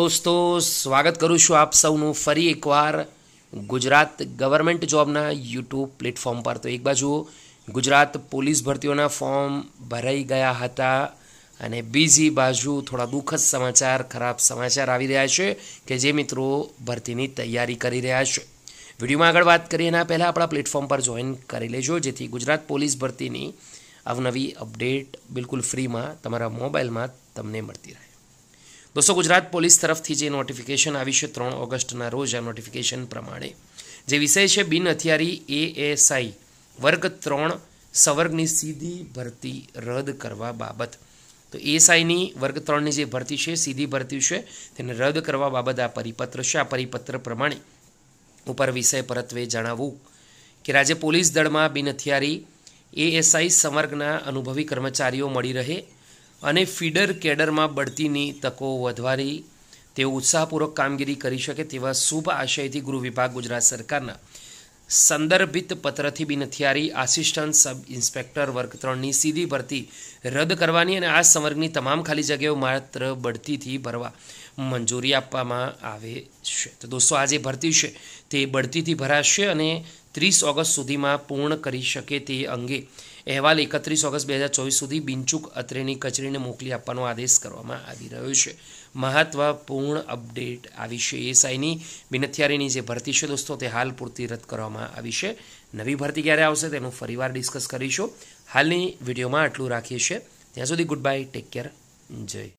दोस्तों, स्वागत करूँ છું આપ સૌનું ફરી એકવાર ગુજરાત ગવર્મેન્ટ જોબના યુટ્યુબ પ્લેટફોર્મ પર। તો એક બાજુ ગુજરાત પોલીસ ભરતીઓના ફોર્મ ભરાઈ ગયા હતા અને બીજી બાજુ થોડા દુઃખદ સમાચાર, ખરાબ સમાચાર આવી રહ્યા છે કે જે મિત્રો ભરતીની તૈયારી કરી રહ્યા છે। વિડીયોમાં આગળ વાત કરીએ એના પહેલાં આપણા પ્લેટફોર્મ પર જોઈન કરી લેજો, જેથી ગુજરાત પોલીસ ભરતીની અવનવી અપડેટ બિલકુલ ફ્રીમાં તમારા મોબાઈલમાં તમને મળતી રહે। दोस्तों, गुजरात पोलीस तरफथी जे नोटिफिकेशन आवी छे 3 ऑगस्टना रोज आ नोटिफिकेशन प्रमाणे जे विषय है बिन हथियारी ASI वर्ग 3 सवर्गनी सीधी भरती रद्द करवा बाबत। तो ASI नी वर्ग 3 नी जे भरती है सीधी भरती है तेने रद्द करवा बाबत आ परिपत्र है। आ परिपत्र प्रमाणे उपर विषय परत्वे जणावुं कि राज्य पोलीस दल में बिन हथियारी ASI संवर्गना अनुभवी कर्मचारीओ मळी रहे અને ફીડર કેડરમાં બઢતીની તકો વધવાની તેઓ ઉત્સાહપૂર્વક કામગીરી કરી શકે તેવા શુભ આશયથી ગૃહ વિભાગ ગુજરાત સરકારના સંદર્ભિત પત્રથી બિન હથિયારી આસિસ્ટન્ટ સબ ઇન્સ્પેક્ટર વર્ગ 3ની સીધી ભરતી રદ કરવાની અને આ સંવર્ગની તમામ ખાલી જગ્યાઓ માત્ર બઢતીથી ભરવા મંજૂરી આપવામાં આવે છે। તો દોસ્તો, આ જે ભરતી છે તે બઢતીથી ભરાશે અને 30 ઓગસ્ટ સુધીમાં પૂર્ણ કરી શકે તે અંગે अहवाल 31 ऑगस्ट 2024 सुधी बिनचूक અત્રેની કચેરીને મોકલી આપવાનો આદેશ કરવામાં આવી રહ્યો છે। મહત્વપૂર્ણ અપડેટ આવી છે। એસઆઈની બિન હથિયારીની જે ભરતી છે દોસ્તો તે હાલ પૂરતી રદ કરવામાં આવી છે। નવી ભરતી ક્યારે આવશે તેનું ફરીવાર ડિસ્કસ કરીશું। હાલની વિડીયોમાં આટલું રાખીએ છીએ। ત્યાં સુધી ગુડ બાય, ટેક કેર, જય